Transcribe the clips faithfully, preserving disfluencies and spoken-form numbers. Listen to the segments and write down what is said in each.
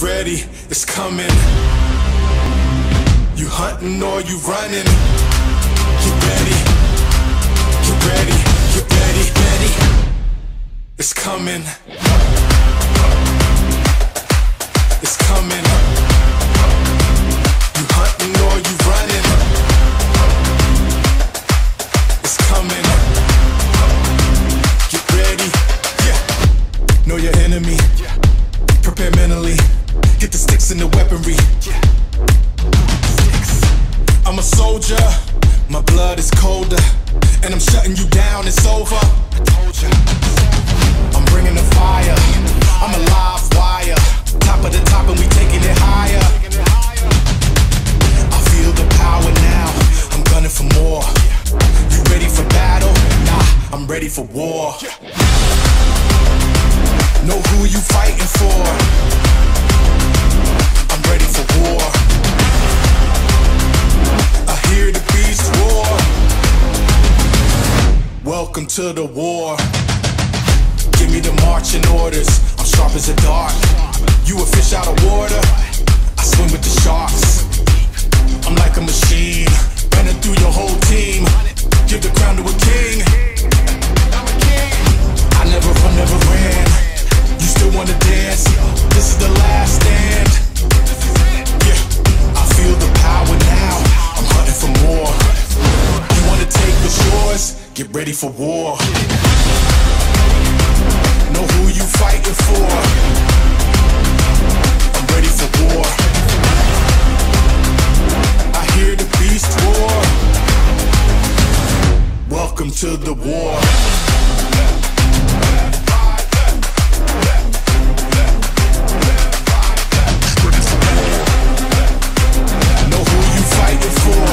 ready, it's coming. You hunting or you running? Get ready, get ready, get ready, ready. It's coming. It's coming. You hunting or you running? It's coming. Get ready. Yeah. Know your enemy. Prepare mentally. Get the sticks and the weaponry. I'm a soldier. My blood is colder, and I'm shutting you down. It's over. I told ya. I'm bringing the fire. I'm a live wire. Top of the top, and we taking it higher. I feel the power now. I'm gunning for more. You ready for battle? Nah, I'm ready for war. Know who you fighting for. I'm ready for war. I hear the beast roar. Welcome to the war. Give me the marching orders. I'm sharp as a dart. You a fish out of water, I swim with the sharks. I'm like a machine, running through your whole team. Give the crown to a king. I never run, never ran. You still wanna dance? This is the last stand. Yeah, I feel the power now. I'm hunting for more. You wanna take what's yours? Get ready for war. Know who you fighting for. I'm ready for war. I hear the beast roar. Welcome to the war. Know who you fighting for.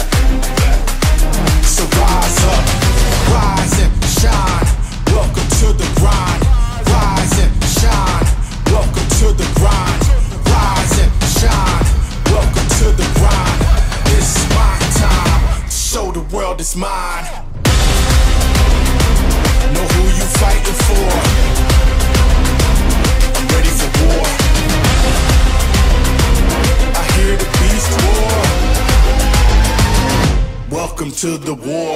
So rise up, rise and shine. Welcome to the grind. Rise and shine. Welcome to the grind. Rise and shine. Welcome to the grind. It's my time to show the world it's mine. Know who you fighting for. I'm ready for war. I hear the beast roar. Welcome to the war.